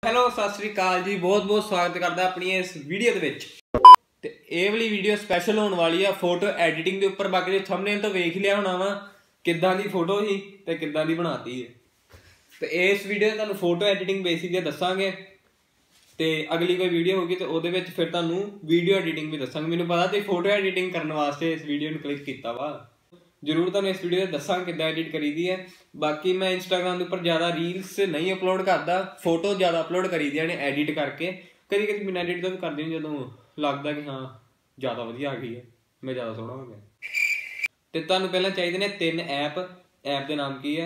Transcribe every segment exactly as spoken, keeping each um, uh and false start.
Hello Sat Sri ਅਕਾਲ ਜੀ, ਬਹੁਤ ਬਹੁਤ ਸਵਾਗਤ ਕਰਦਾ ਆਪਣੀ ਇਸ ਵੀਡੀਓ ਦੇ ਵਿੱਚ। ਤੇ ਇਹ ਵਾਲੀ ਵੀਡੀਓ ਸਪੈਸ਼ਲ ਹੋਣ ਵਾਲੀ ਆ ਫੋਟੋ ਐਡੀਟਿੰਗ ਦੇ ਉੱਪਰ। ਬਾਕੀ ਦੇ ਥੰਬਨੇਲ ਤੋਂ ਵੇਖ ਲਿਆ ਹੋਣਾ ਵਾ ਕਿੱਦਾਂ ਦੀ ਫੋਟੋ ਸੀ ਤੇ ਕਿੱਦਾਂ ਦੀ ਬਣਾਤੀ ਹੈ। ਤੇ ਇਸ ਵੀਡੀਓ ਤੁਹਾਨੂੰ ਫੋਟੋ ਐਡੀਟਿੰਗ ਬੇਸਿਕ ਦੱਸਾਂਗੇ ਤੇ ਅਗਲੀ ਕੋਈ ਵੀਡੀਓ ਹੋਗੀ ਤੇ ਉਹਦੇ ਵਿੱਚ ਫਿਰ ਤੁਹਾਨੂੰ ਵੀਡੀਓ ਐਡੀਟਿੰਗ ਵੀ ਦੱਸਾਂਗੇ। ਮੈਨੂੰ ਪਤਾ ਤੁਸੀਂ ਫੋਟੋ ਐਡੀਟਿੰਗ ਕਰਨ ਵਾਸਤੇ ਇਸ ਵੀਡੀਓ ਨੂੰ ਕਲਿੱਕ ਕੀਤਾ ਵਾ। ਜ਼ਰੂਰ ਤੁਹਾਨੂੰ ਇਸ ਵੀਡੀਓ 'ਚ ਦੱਸਾਂਗੇ ਕਿੱਦਾਂ ਐਡਿਟ ਕਰੀਦੀ ਹੈ। ਬਾਕੀ ਮੈਂ ਇੰਸਟਾਗ੍ਰਾਮ ਦੇ ਉੱਪਰ ਜ਼ਿਆਦਾ ਰੀਲਸ ਨਹੀਂ ਅਪਲੋਡ ਕਰਦਾ, ਫੋਟੋ ਜ਼ਿਆਦਾ ਅਪਲੋਡ ਕਰੀਦੀਆਂ ਨੇ ਐਡਿਟ ਕਰਕੇ। ਕਦੀ ਕਦੀ ਬਿਨਾਂ ਐਡਿਟ ਤੋਂ ਵੀ ਕਰਦੀ ਜਦੋਂ ਲੱਗਦਾ ਕਿ ਹਾਂ ਜ਼ਿਆਦਾ ਵਧੀਆ ਆ ਗਈ ਹੈ, ਮੈਂ ਜ਼ਿਆਦਾ ਸੋਹਣਾ ਹੋ ਗਿਆ। ਤੇ ਤੁਹਾਨੂੰ ਪਹਿਲਾਂ ਚਾਹੀਦੇ ਨੇ ਤਿੰਨ ਐਪ। ਐਪ ਦੇ ਨਾਮ ਕੀ ਹੈ?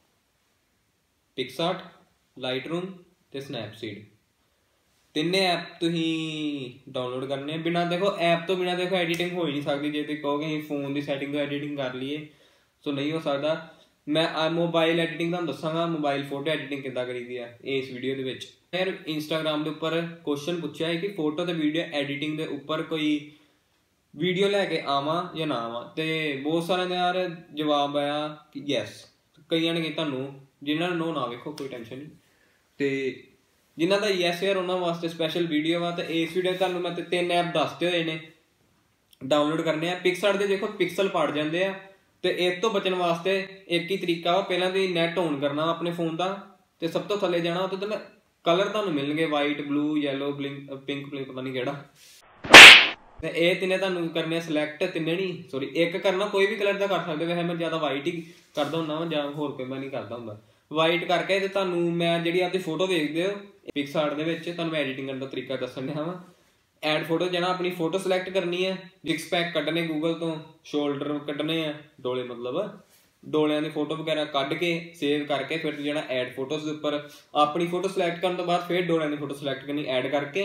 ਪਿਕਸਆਰਟ, ਲਾਈਟਰੂਮ ਤੇ ਸਨੈਪਸੀਡ। ਤਿੰਨੇ ਐਪ ਤੁਸੀਂ ਡਾਊਨਲੋਡ ਕਰਨੇ। ਬਿਨਾਂ ਦੇਖੋ ਐਪ ਤੋਂ ਬਿਨਾਂ ਦੇਖੋ ਐਡੀਟਿੰਗ ਹੋ ਹੀ ਨਹੀਂ ਸਕਦੀ। ਜੇ ਤੁਸੀਂ ਕਹੋਗੇ ਅਸੀਂ ਫੋਨ ਦੀ ਸੈਟਿੰਗ ਤੋਂ ਐਡੀਟਿੰਗ ਕਰ ਲਈਏ ਸੋ ਨਹੀਂ ਹੋ ਸਕਦਾ। ਮੈਂ ਮੋਬਾਈਲ ਐਡੀਟਿੰਗ ਤੁਹਾਨੂੰ ਦੱਸਾਂਗਾ, ਮੋਬਾਈਲ ਫੋਟੋ ਐਡੀਟਿੰਗ ਕਿੱਦਾਂ ਕਰੀਦੀ ਆ ਇਸ ਵੀਡੀਓ ਦੇ ਵਿੱਚ। ਫਿਰ ਇੰਸਟਾਗ੍ਰਾਮ ਦੇ ਉੱਪਰ ਕੁਐਸਚਨ ਪੁੱਛਿਆ ਹੈ ਕਿ ਫੋਟੋ ਤੇ ਵੀਡੀਓ ਐਡੀਟਿੰਗ ਦੇ ਉੱਪਰ ਕੋਈ ਵੀਡੀਓ ਲੈ ਕੇ ਆਵਾਂ ਜਾਂ ਨਾ ਆਵਾਂ, ਤੇ ਬਹੁਤ ਸਾਰਿਆਂ ਦਾ ਯਾਰ ਜਵਾਬ ਆਇਆ ਕਿ ਯੈਸ। ਕਈਆਂ ਨੇ ਤੁਹਾਨੂੰ ਜਿਨ੍ਹਾਂ ਨੂੰ ਨੋ ਨਾ ਵੇਖੋ ਕੋਈ ਟੈਨਸ਼ਨ ਨਹੀਂ, ਤੇ ਜਿਨ੍ਹਾਂ ਦਾ ਯੈਸ ਯਾਰ ਉਹਨਾਂ ਵਾਸਤੇ ਸਪੈਸ਼ਲ ਵੀਡੀਓ ਵਾ। ਤੇ ਇਸ ਵੀਡੀਓ ਤੁਹਾਨੂੰ ਮੈਂ ਤਿੰਨ ਐਪ ਦੱਸਦੇ ਹੋਏ ਨੇ ਡਾਊਨਲੋਡ ਕਰਨੇ ਆ। ਪਿਕਸਆਰਟ ਦੇ ਦੇਖੋ ਪਿਕਸਲ ਪੜ ਜਾਂਦੇ ਆ, ਤੇ ਇਸ ਤੋਂ ਬਚਣ ਵਾਸਤੇ ਇੱਕ ਹੀ ਤਰੀਕਾ ਵਾ। ਪਹਿਲਾਂ ਤੁਸੀਂ ਨੈਟ ਔਨ ਕਰਨਾ ਆਪਣੇ ਫੋਨ ਦਾ, ਤੇ ਸਭ ਤੋਂ ਥੱਲੇ ਜਾਣਾ। ਉੱਥੇ ਤਾਂ ਕਲਰ ਤੁਹਾਨੂੰ ਮਿਲਣਗੇ white, blue, yellow, blink, pink, blink ਪਤਾ ਨਹੀਂ ਕਿਹੜਾ। ਤੇ ਇਹ ਤਿੰਨੇ ਤੁਹਾਨੂੰ ਕਰਨੇ ਸਿਲੈਕਟ। ਤਿੰਨੇ ਨਹੀਂ ਸੋਰੀ ਇੱਕ ਕਰਨਾ, ਕੋਈ ਵੀ ਕਲਰ ਦਾ ਕਰ ਸਕਦੇ। ਵੈਸੇ ਮੈਂ ਜ਼ਿਆਦਾ ਵਾਈਟ ਹੀ ਕਰਦਾ ਹੁੰਦਾ ਵਾ, ਜਾਂ ਹੋਰ ਕੋਈ ਮੈਂ ਨਹੀਂ ਕਰਦਾ ਹੁੰਦਾ। ਵਾਈਟ ਕਰਕੇ ਤੇ ਤੁਹਾਨੂੰ ਮੈਂ ਜਿਹੜੀ ਆਪਦੀ ਫੋਟੋ ਵੇਖਦੇ ਹੋ ਪਿਕਸਆਰਟ ਦੇ ਵਿੱਚ, ਤੁਹਾਨੂੰ ਮੈਂ ਐਡੀਟਿੰਗ ਕਰਨ ਦਾ ਤਰੀਕਾ ਦੱਸਣ ਡਿਆ ਵਾ। ਐਡ ਫੋਟੋ ਜਾਣਾ, ਆਪਣੀ ਫੋਟੋ ਸਿਲੈਕਟ ਕਰਨੀ ਹੈ। ਸਿਕਸ ਪੈਕ ਕੱਢਣੇ ਗੂਗਲ ਤੋਂ, ਸ਼ੋਲਡਰ ਕੱਢਣੇ ਆ, ਡੋਲੇ ਮਤਲਬ ਡੋਲਿਆਂ ਦੀ ਫੋਟੋ ਵਗੈਰਾ ਕੱਢ ਕੇ ਸੇਵ ਕਰਕੇ ਫਿਰ ਜਿਹੜਾ ਐਡ ਫੋਟੋਜ਼ ਦੇ ਉੱਪਰ ਆਪਣੀ ਫੋਟੋ ਸਿਲੈਕਟ ਕਰਨ ਤੋਂ ਬਾਅਦ ਫਿਰ ਡੋਲਿਆਂ ਦੀ ਫੋਟੋ ਸਿਲੈਕਟ ਕਰਨੀ, ਐਡ ਕਰਕੇ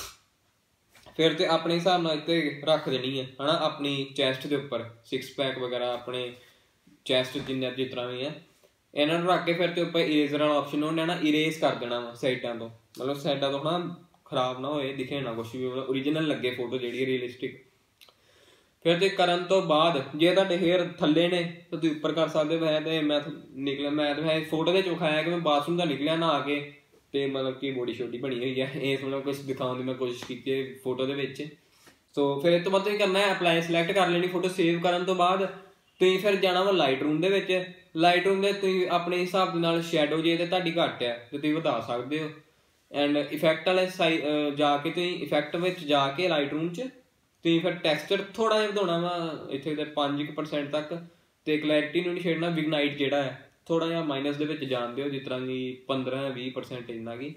ਫਿਰ ਤੇ ਆਪਣੇ ਹਿਸਾਬ ਨਾਲ ਇੱਥੇ ਰੱਖ ਦੇਣੀ ਹੈ ਹਨਾ। ਆਪਣੀ ਚੈਸਟ ਦੇ ਉੱਪਰ ਸਿਕਸ ਪੈਕ ਵਗੈਰਾ ਆਪਣੇ ਚੈਸਟ ਜਿੰਨੇ ਜਿਸ ਤਰ੍ਹਾਂ ਵੀ ਹੈ ਇਹਨਾਂ ਨੂੰ ਰੱਖ ਕੇ ਫਿਰ ਤੇ ਉੱਪਰ ਇਰੇਜ਼ਰ ਵਾਲਾ ਆਪਸ਼ਨ ਹੁੰਦਾ ਨਾ, ਇਰੇਜ਼ ਕਰ ਦੇਣਾ ਵਾ ਸਾਈਡਾਂ ਤੋਂ। ਮਤਲਬ ਸਾਈਡਾਂ ਤੋਂ ਹਨਾ ਖਰਾਬ ਨਾ ਹੋਏ, ਦਿਖੇ ਨਾ ਕੁਛ ਵੀ, ਓਰੀਜਨਲ ਲੱਗੇ ਫੋਟੋ ਜਿਹੜੀ ਰੀਅਲਿਸਟਿਕ। ਫਿਰ ਤੇ ਕਰਨ ਤੋਂ ਬਾਅਦ ਜੇ ਤੁਹਾਡੇ ਹੇਅਰ ਥੱਲੇ ਨੇ ਤਾਂ ਤੁਸੀਂ ਉੱਪਰ ਕਰ ਸਕਦੇ ਹੋ। ਵੈਸੇ ਤੇ ਮੈਂ ਨਿਕਲਿਆ, ਮੈਂ ਤਾਂ ਫੋਟੋ ਦੇ ਵਿੱਚ ਵਿਖਾਇਆ ਕਿ ਮੈਂ ਬਾਥਰੂਮ ਦਾ ਨਿਕਲਿਆ ਨਹਾ ਕੇ, ਤੇ ਮਤਲਬ ਕਿ ਬੋਡੀ ਛੋਟੀ ਬਣੀ ਹੋਈ ਹੈ। ਇਸ ਮਤਲਬ ਕੁਛ ਦਿਖਾਉਣ ਦੀ ਮੈਂ ਕੋਸ਼ਿਸ਼ ਕੀਤੀ ਹੈ ਫੋਟੋ ਦੇ ਵਿੱਚ। ਸੋ ਫਿਰ ਇਸ ਤੋਂ ਬਾਅਦ ਤੁਸੀਂ ਕਰਨਾ ਹੈ ਅਪਲਾਈ ਸਿਲੈਕਟ ਕਰ ਲੈਣੀ ਫੋਟੋ। ਸੇਵ ਕਰਨ ਤੋਂ ਬਾਅਦ ਤੁਸੀਂ ਫਿਰ ਜਾਣਾ ਵਾ ਲਾਈਟ ਰੂਮ ਦੇ ਵਿੱਚ। ਲਾਈਟ ਰੂਮ ਦੇ ਤੁਸੀਂ ਆਪਣੇ ਹਿਸਾਬ ਦੇ ਨਾਲ ਸ਼ੈਡੋ ਜੇ ਤੇ ਤੁਹਾਡੀ ਘੱਟ ਹੈ ਤੇ ਤੁਸੀਂ ਵਧਾ ਸਕਦੇ ਹੋ। ਐਂਡ ਇਫੈਕਟ ਵਾਲੇ ਸਾਈ ਜਾ ਕੇ ਤੁਸੀਂ ਇਫੈਕਟ ਵਿੱਚ ਜਾ ਕੇ ਲਾਈਟ ਰੂਮ 'ਚ ਤੁਸੀਂ ਫਿਰ ਟੈਕਸਚਰ ਥੋੜ੍ਹਾ ਜਿਹਾ ਵਧਾਉਣਾ ਵਾ ਇੱਥੇ ਤੇ ਪੰਜ ਕੁ ਪਰਸੈਂਟ ਤੱਕ, ਤੇ ਕਲੈਰਿਟੀ ਨੂੰ ਨਹੀਂ ਛੇੜਨਾ। ਵਿਗਨਾਈਟ ਜਿਹੜਾ ਹੈ ਥੋੜ੍ਹਾ ਜਿਹਾ ਮਾਈਨਸ ਦੇ ਵਿੱਚ ਜਾਣ ਦਿਓ, ਜਿਸ ਤਰ੍ਹਾਂ ਕਿ ਪੰਦਰਾਂ ਜਾਂ ਵੀਹ ਪਰਸੈਂਟ ਇੰਨਾ ਕੀ।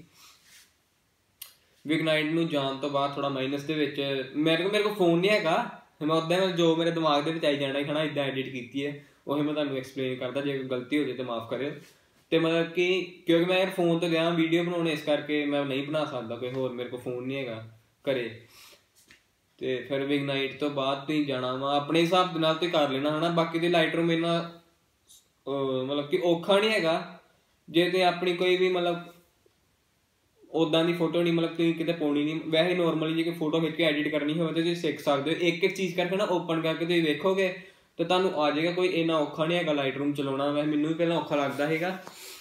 ਵਿਗਨਾਈਟ ਨੂੰ ਜਾਣ ਤੋਂ ਬਾਅਦ ਥੋੜ੍ਹਾ ਮਾਈਨਸ ਦੇ ਵਿੱਚ, ਮੇਰੇ ਕੋਲ ਮੇਰੇ ਕੋਲ ਫੋਨ ਨਹੀਂ ਹੈਗਾ, ਮੈਂ ਉੱਦਾਂ ਜੋ ਮੇਰੇ ਦਿਮਾਗ ਦੇ ਵਿੱਚ ਆਈ ਜਾਣਾ ਹੈ ਇੱਦਾਂ ਐਡਿਟ ਕੀਤੀ ਹੈ, ਉਹੀ ਮੈਂ ਤੁਹਾਨੂੰ ਐਕਸਪਲੇਨ ਕਰਦਾ। ਜੇ ਕੋਈ ਗਲਤੀ ਹੋ ਜਾਏ ਤਾਂ ਮਾਫ਼ ਕਰਿਓ। ਤੇ ਮਤਲਬ ਕਿ ਕਿਉਂਕਿ ਮੈਂ ਯਾਰ ਫੋਨ ਤੋਂ ਗਿਆ ਵੀਡੀਓ ਬਣਾਉਣ, ਇਸ ਕਰਕੇ ਮੈਂ ਨਹੀਂ ਬਣਾ ਸਕਦਾ, ਕੋਈ ਹੋਰ ਮੇਰੇ ਕੋਲ ਫੋਨ ਨਹੀਂ ਹੈਗਾ ਘਰੇ। ਤੇ ਫਿਰ ਵਿਗਨਾਈਟ ਤੋਂ ਬਾਅਦ ਤੁਸੀਂ ਜਾਣਾ ਵਾ ਆਪਣੇ ਹਿਸਾਬ ਦੇ ਨਾਲ ਤੁਸੀਂ ਕਰ ਲੈਣਾ ਹੈ ਨਾ। ਬਾਕੀ ਦੀ ਲਾਈਟ ਰੂਮ ਇੰਨਾ ਮਤਲਬ ਕਿ ਔਖਾ ਨਹੀਂ ਹੈਗਾ। ਜੇ ਤੁਸੀਂ ਆਪਣੀ ਕੋਈ ਵੀ ਮਤਲਬ ਉੱਦਾਂ ਦੀ ਫੋਟੋ ਨਹੀਂ, ਮਤਲਬ ਤੁਸੀਂ ਕਿਤੇ ਪਾਉਣੀ ਨਹੀਂ, ਵੈਸੇ ਨੋਰਮਲੀ ਜੇ ਕੋਈ ਫੋਟੋ ਖਿੱਚ ਕੇ ਐਡਿਟ ਕਰਨੀ ਹੋਵੇ ਤਾਂ ਤੁਸੀਂ ਸਿੱਖ ਸਕਦੇ ਹੋ। ਇੱਕ ਇੱਕ ਚੀਜ਼ ਕਰਕੇ ਨਾ ਓਪਨ ਕਰਕੇ ਤੁਸੀਂ ਵੇਖੋਗੇ ਤਾਂ ਤੁਹਾਨੂੰ ਆ ਜਾਏਗਾ। ਕੋਈ ਇੰਨਾ ਔਖਾ ਨਹੀਂ ਹੈਗਾ ਲਾਈਟ ਰੂਮ ਚਲਾਉਣਾ। ਵੈਸੇ ਮੈਨੂੰ ਵੀ ਪਹਿਲਾਂ ਔਖਾ ਲੱਗਦਾ ਸੀਗਾ,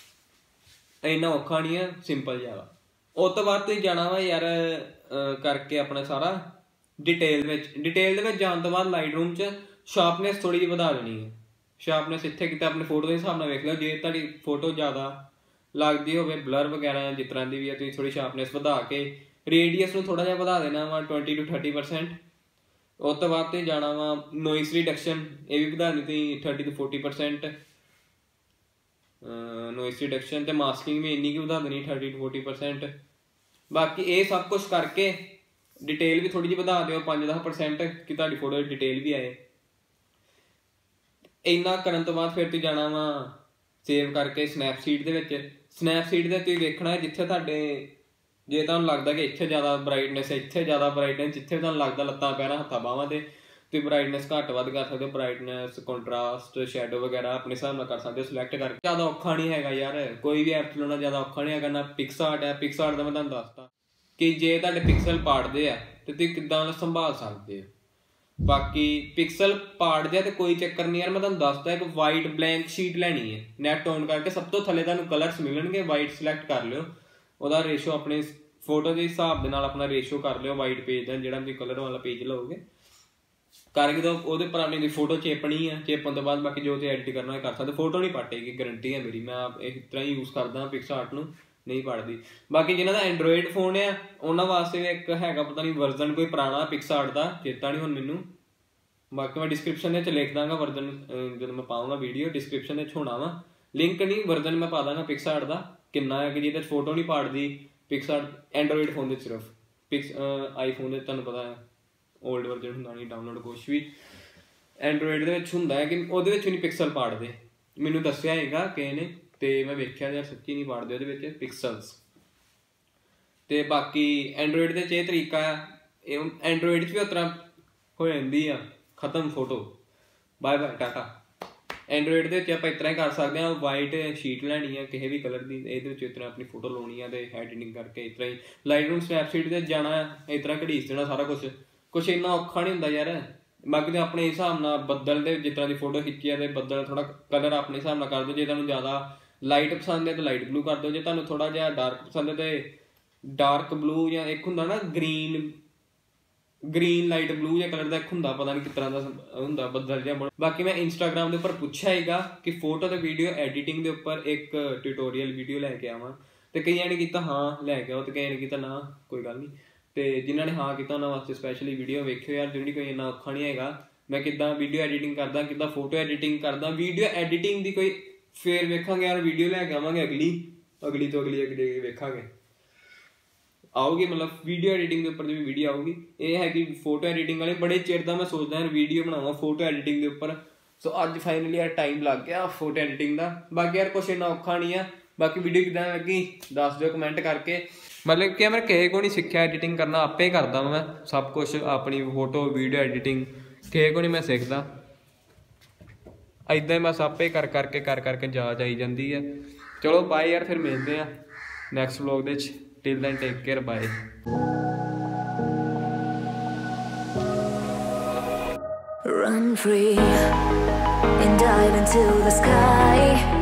ਇੰਨਾ ਔਖਾ ਨਹੀਂ ਹੈ, ਸਿੰਪਲ ਜਿਹਾ ਵਾ। ਉਸ ਤੋਂ ਬਾਅਦ ਤੁਸੀਂ ਜਾਣਾ ਵਾ ਯਾਰ ਕਰਕੇ ਆਪਣਾ ਸਾਰਾ ਡਿਟੇਲ ਵਿੱਚ। ਡਿਟੇਲ ਦੇ ਵਿੱਚ ਜਾਣ ਤੋਂ ਬਾਅਦ ਲਾਈਟ ਰੂਮ 'ਚ ਸ਼ਾਰਪਨੈਸ ਥੋੜ੍ਹੀ ਜਿਹੀ ਵਧਾ ਦੇਣੀ ਹੈ। ਸ਼ਾਰਪਨੈਸ ਇੱਥੇ ਕਿਤੇ ਆਪਣੇ ਫੋਟੋ ਦੇ ਹਿਸਾਬ ਨਾਲ ਵੇਖ ਲਓ। ਜੇ ਤੁਹਾਡੀ ਫੋਟੋ ਜ਼ਿਆਦਾ ਲੱਗਦੀ ਹੋਵੇ ਬਲਰ ਵਗੈਰਾ ਜਿਸ ਤਰ੍ਹਾਂ ਦੀ ਵੀ ਹੈ, ਤੁਸੀਂ ਥੋੜ੍ਹੀ ਸ਼ਾਰਪਨੈਸ ਵਧਾ ਕੇ ਰੇਡੀਅਸ ਨੂੰ ਥੋੜ੍ਹਾ ਜਿਹਾ ਵਧਾ ਦੇਣਾ ਵਾ ਟਵੈਂਟੀ ਟੂ ਥਰਟੀ ਪਰਸੈਂਟ। ਉਸ ਤੋਂ ਬਾਅਦ ਤੁਸੀਂ ਜਾਣਾ ਵਾ ਨੋਇਸ ਰਿਡਕਸ਼ਨ, ਇਹ ਵੀ ਵਧਾ ਦੇਣੀ ਤੁਸੀਂ ਥਰਟੀ ਤੋਂ ਫੋਰਟੀ ਪਰਸੈਂਟ ਨੋਇਸ ਰਿਡਕਸ਼ਨ। ਤੇ ਮਾਸਕਿੰਗ ਵੀ ਇੰਨੀ ਕੁ ਵਧਾ ਦੇਣੀ ਥਰਟੀ ਟੂ ਫੋਰਟੀ ਪਰਸੈਂਟ। ਬਾਕੀ ਇਹ ਸਭ ਕੁਛ ਕਰਕੇ ਡਿਟੇਲ ਵੀ ਥੋੜ੍ਹੀ ਜਿਹੀ ਵਧਾ ਦਿਓ ਪੰਜ ਦਸ ਪਰਸੈਂਟ ਕਿ ਤੁਹਾਡੀ ਫੋਟੋ ਦੀ ਡਿਟੇਲ ਵੀ ਆਏ। ਇੰਨਾ ਕਰਨ ਤੋਂ ਬਾਅਦ ਫਿਰ ਤੁਸੀਂ ਜਾਣਾ ਵਾ ਸੇਵ ਕਰਕੇ ਸਨੈਪਸੀਡ ਦੇ ਵਿੱਚ। ਸਨੈਪਸੀਡ ਦੇ ਤੁਸੀਂ ਵੇਖਣਾ ਜਿੱਥੇ ਤੁਹਾਡੇ, ਜੇ ਤੁਹਾਨੂੰ ਲੱਗਦਾ ਕਿ ਇੱਥੇ ਜ਼ਿਆਦਾ ਬਰਾਈਟਨੈਸ ਹੈ, ਇੱਥੇ ਜ਼ਿਆਦਾ ਬਰਾਈਟਨੈਸ, ਜਿੱਥੇ ਤੁਹਾਨੂੰ ਲੱਗਦਾ ਲੱਤਾਂ ਪੈਰਾਂ ਹੱਥਾਂ ਬਾਹਾਂ ਤੇ ਤੁਸੀਂ ਬਰਾਈਟਨੈਸ ਘੱਟ ਵੱਧ ਕਰ ਸਕਦੇ ਹੋ। ਬਰਾਈਟਨੈਸ, ਕੰਟਰਾਸਟ, ਸ਼ੈਡੋ ਵਗੈਰਾ ਆਪਣੇ ਹਿਸਾਬ ਨਾਲ ਕਰ ਸਕਦੇ ਹੋ ਸਿਲੈਕਟ ਕਰਕੇ। ਜ਼ਿਆਦਾ ਔਖਾ ਨਹੀਂ ਹੈਗਾ ਯਾਰ, ਕੋਈ ਵੀ ਐਪ ਚਲਾਉਣਾ ਜ਼ਿਆਦਾ ਔਖਾ ਨਹੀਂ ਹੈਗਾ। ਨਾ ਪਿਕਸਆਰਟ ਹੈ, ਪਿਕਸਆਰਟ ਦਾ ਮੈਂ ਤੁਹਾਨੂੰ ਦੱਸਤਾ ਕਿ ਜੇ ਤੁਹਾਡੇ ਪਿਕਸਲ ਪਾੜਦੇ ਆ ਤੇ ਤੁਸੀਂ ਕਿੱਦਾਂ ਸੰਭਾਲ ਸਕਦੇ ਹੋ। ਬਾਕੀ ਪਿਕਸਲ ਪਾੜ ਜਾ ਤੇ ਕੋਈ ਚੱਕਰ ਨਹੀਂ ਯਾਰ, ਮੈਂ ਤੁਹਾਨੂੰ ਦੱਸਦਾ ਇੱਕ ਵਾਈਟ ਬਲੈਂਕ ਸ਼ੀਟ ਲੈਣੀ ਹੈ। ਨੈਟ ਔਨ ਕਰਕੇ ਸਭ ਤੋਂ ਥੱਲੇ ਤੁਹਾਨੂੰ ਕਲਰਸ ਮਿਲਣਗੇ, ਵਾਈਟ ਸਿਲੈਕਟ ਕਰ ਲਿਓ। ਉਹਦਾ ਰੇਸ਼ੋ ਆਪਣੇ ਫੋਟੋ ਦੇ ਹਿਸਾਬ ਦੇ ਨਾਲ ਆਪਣਾ ਰੇਸ਼ੋ ਕਰ ਲਿਓ ਵਾਈਟ ਪੇਜ ਦਾ, ਜਿਹੜਾ ਵੀ ਕਲਰ ਵਾਲਾ ਪੇਜ ਲਓਗੇ ਕਰਕੇ ਤਾਂ ਉਹਦੇ ਪਰ ਆਪਣੀ ਫੋਟੋ ਚੇਪਣੀ ਆ, ਚੇਪਣ ਤੋਂ ਬਾਅਦ ਬਾਕੀ ਜੋ ਤੁਸੀਂ ਐਡਿਟ ਕਰਨਾ ਕਰ ਸਕਦੇ। ਫੋਟੋ ਨਹੀਂ ਪਾਟੇਗੀ, ਗਰੰਟੀ ਹੈ ਮੇਰੀ, ਮੈਂ ਆਪ ਇਸ ਤਰ੍ਹਾਂ ਹੀ ਯੂਜ਼ ਕਰਦਾ ਪਿਕਸਆਰਟ ਨੂੰ, ਨਹੀਂ ਪੜਦੀ। ਬਾਕੀ ਜਿਹਨਾਂ ਦਾ ਐਂਡਰੋਇਡ ਫੋਨ ਆ ਉਹਨਾਂ ਵਾਸਤੇ ਵੀ ਇੱਕ ਹੈਗਾ, ਪਤਾ ਨਹੀਂ ਵਰਜ਼ਨ ਕੋਈ ਪੁਰਾਣਾ ਪਿਕਸਆਰਟ ਦਾ, ਚੇਤਾ ਨਹੀਂ ਹੁਣ ਮੈਨੂੰ, ਬਾਕੀ ਮੈਂ ਡਿਸਕ੍ਰਿਪਸ਼ਨ ਵਿੱਚ ਲਿਖ ਦਾਂਗਾ ਵਰਜ਼ਨ, ਜਦੋਂ ਮੈਂ ਪਾਊਂਗਾ ਵੀਡੀਓ ਡਿਸਕ੍ਰਿਪਸ਼ਨ ਵਿੱਚ ਹੋਣਾ ਵਾ ਲਿੰਕ, ਨਹੀਂ ਵਰਜ਼ਨ ਮੈਂ ਪਾ ਦਾਂਗਾ ਪਿਕਸਆਰਟ ਦਾ ਕਿੰਨਾ ਹੈ, ਕਿ ਜਿਹਦੇ 'ਚ ਫੋਟੋ ਨਹੀਂ ਪਾੜਦੀ ਪਿਕਸਆਰਟ ਐਂਡਰੋਇਡ ਫੋਨ ਦੇ ਸਿਰਫ, ਪਿਕਸ ਆਈਫੋਨ ਦੇ ਤੁਹਾਨੂੰ ਪਤਾ ਹੈ ਓਲਡ ਵਰਜ਼ਨ ਹੁੰਦਾ ਨਹੀਂ ਡਾਊਨਲੋਡ ਕੁਛ ਵੀ, ਐਂਡਰੋਇਡ ਦੇ ਵਿੱਚ ਹੁੰਦਾ ਹੈ ਕਿ ਉਹਦੇ ਵਿੱਚ ਵੀ ਨਹੀਂ ਪਿਕਸਲ ਪਾੜਦੇ, ਮੈਨੂੰ ਦੱਸਿਆ ਹੈਗਾ ਕਿਸੇ ਨੇ ਤੇ ਮੈਂ ਵੇਖਿਆ ਯਾਰ ਸੱਚੀ ਨਹੀਂ ਪਾੜਦੇ ਉਹਦੇ ਵਿੱਚ ਪਿਕਸਲਸ। ਤੇ ਬਾਕੀ ਐਂਡਰੋਇਡ ਦੇ 'ਚ ਇਹ ਤਰੀਕਾ ਆ, ਇਹ ਐਂਡਰੋਇਡ 'ਚ ਵੀ ਉਸ ਤਰ੍ਹਾਂ ਹੋ ਜਾਂਦੀ ਆ ਖਤਮ photo, bye bye tata. Android ਦੇ ਵਿੱਚ ਆਪਾਂ ਇਸ ਤਰ੍ਹਾਂ ਹੀ ਕਰ ਸਕਦੇ ਹਾਂ, ਵਾਈਟ ਸ਼ੀਟ ਲੈਣੀ ਆ ਕਿਸੇ ਵੀ ਕਲਰ ਦੀ, ਇਹਦੇ ਵਿੱਚ ਇਸ ਤਰ੍ਹਾਂ ਆਪਣੀ ਫੋਟੋ ਲਾਉਣੀ ਆ ਤੇ ਐਡੀਟਿੰਗ ਕਰਕੇ ਇਸ ਤਰ੍ਹਾਂ ਹੀ ਲਾਈਟਰੂਮ ਸਨੈਪਸੀਡ ਤੇ ਜਾਣਾ, ਇਸ ਤਰ੍ਹਾਂ ਘੜੀਸ ਦੇਣਾ ਸਾਰਾ ਕੁਛ, ਕੁਛ ਇੰਨਾ ਔਖਾ ਨਹੀਂ ਹੁੰਦਾ ਯਾਰ। ਬਾਕੀ ਤਾਂ ਆਪਣੇ ਹਿਸਾਬ ਨਾਲ ਬੱਦਲ ਦੇ ਜਿਸ ਤਰ੍ਹਾਂ ਦੀ ਫੋਟੋ ਖਿੱਚੀ ਆ ਤੇ ਬੱਦਲ ਥੋੜਾ ਕਲਰ ਆਪਣੇ ਹਿਸਾਬ ਨਾਲ ਕਰ ਦਿਓ, ਜੇ ਤੁਹਾਨੂੰ ਜ਼ਿਆਦਾ ਲਾਈਟ ਪਸੰਦ ਹੈ ਤਾਂ ਲਾਈਟ ਬਲੂ ਕਰ ਦਿਓ, ਜੇ ਤੁਹਾਨੂੰ ਥੋੜਾ ਜਿਹਾ ਡਾਰਕ ਪਸੰਦ ਹੈ ਤੇ ਡਾਰਕ ਬਲੂ, ਜਾਂ ਇੱਕ ਹੁੰਦਾ ਨਾ ਗ੍ਰੀਨ ਗ੍ਰੀਨ ਲਾਈਟ ਬਲੂ ਜਾਂ ਕਲਰ ਦਾ ਇੱਕ ਹੁੰਦਾ, ਪਤਾ ਨਹੀਂ ਕਿਸ ਤਰ੍ਹਾਂ ਦਾ ਹੁੰਦਾ ਬੱਦਲ ਜਿਹਾ। ਬਾਕੀ ਮੈਂ ਇੰਸਟਾਗ੍ਰਾਮ ਦੇ ਉੱਪਰ ਪੁੱਛਿਆ ਹੈਗਾ ਕਿ ਫੋਟੋ ਤੇ ਵੀਡੀਓ ਐਡੀਟਿੰਗ ਦੇ ਉੱਪਰ ਇੱਕ ਟਿਊਟੋਰੀਅਲ ਵੀਡੀਓ ਲੈ ਕੇ ਆਵਾਂ, ਤੇ ਕਈਆਂ ਨੇ ਕੀਤਾ ਹਾਂ ਲੈ ਕੇ ਆਓ ਤੇ ਕਈਆਂ ਨੇ ਕੀਤਾ ਨਾ ਕੋਈ ਗੱਲ ਨਹੀਂ, ਤੇ ਜਿਨ੍ਹਾਂ ਨੇ ਹਾਂ ਕੀਤਾ ਉਹਨਾਂ ਵਾਸਤੇ ਸਪੈਸ਼ਲੀ ਵੀਡੀਓ ਵੇਖਿਓ ਯਾਰ, ਜਿਹੜੀ ਕੋਈ ਇੰਨਾ ਔਖਾ ਨਹੀਂ ਹੈਗਾ। ਮੈਂ ਕਿੱਦਾਂ ਵੀਡੀਓ ਐਡੀਟਿੰਗ ਕਰਦਾ, ਕਿੱਦਾਂ ਫੋਟੋ ਐਡੀਟਿੰਗ ਕਰਦਾ, ਵੀਡੀਓ ਐਡੀਟਿੰਗ ਦੀ ਕੋਈ ਫੇਰ ਵੇਖਾਂਗੇ ਯਾਰ, ਵੀਡੀਓ ਲੈ ਕੇ ਆਵਾਂਗੇ ਅਗਲੀ ਅਗਲੀ ਤੋਂ ਅਗਲੀ ਅਗਲੀ ਵੇਖਾਂਗੇ ਆਊਗੀ, ਮਤਲਬ ਵੀਡੀਓ ਐਡੀਟਿੰਗ ਦੇ ਉੱਪਰ ਦੀ ਵੀ ਵੀਡੀਓ ਆਊਗੀ। ਇਹ ਹੈ ਕਿ ਫੋਟੋ ਐਡੀਟਿੰਗ ਵਾਲੇ ਬੜੇ ਚਿਰ ਦਾ ਮੈਂ ਸੋਚਦਾ ਯਾਰ ਵੀਡੀਓ ਬਣਾਵਾਂ ਫੋਟੋ ਐਡੀਟਿੰਗ ਦੇ ਉੱਪਰ, ਸੋ ਅੱਜ ਫਾਈਨਲੀ ਯਾਰ ਟਾਈਮ ਲੱਗ ਗਿਆ ਫੋਟੋ ਐਡੀਟਿੰਗ ਦਾ। ਬਾਕੀ ਯਾਰ ਕੁਛ ਇੰਨਾ ਔਖਾ ਨਹੀਂ ਆ, ਬਾਕੀ ਵੀਡੀਓ ਕਿੱਦਾਂ ਲੱਗੀ ਦੱਸ ਦਿਓ ਕਮੈਂਟ ਕਰਕੇ। ਮਤਲਬ ਕਿ ਮੈਂ ਕਿਸੇ ਕੋਲ ਨਹੀਂ ਸਿੱਖਿਆ ਐਡੀਟਿੰਗ ਕਰਨਾ, ਆਪੇ ਕਰਦਾ ਮੈਂ ਸਭ ਕੁਛ, ਆਪਣੀ ਫੋਟੋ ਵੀਡੀਓ ਐਡੀਟਿੰਗ ਕਿਸੇ ਕੋਲ ਨਹੀਂ ਮੈਂ ਸਿੱਖਦਾ, ਇੱਦਾਂ ਹੀ ਬਸ ਆਪੇ ਕਰ ਕਰਕੇ ਕਰ ਕਰਕੇ ਜਾਚ ਆਈ ਜਾਂਦੀ ਹੈ। ਚਲੋ ਬਾਏ ਯਾਰ, ਫਿਰ ਮਿਲਦੇ ਹਾਂ ਨੈਕਸਟ ਵਲੋਗ ਦੇ ਵਿੱਚ, till then take care bye. Run free and dive into the sky.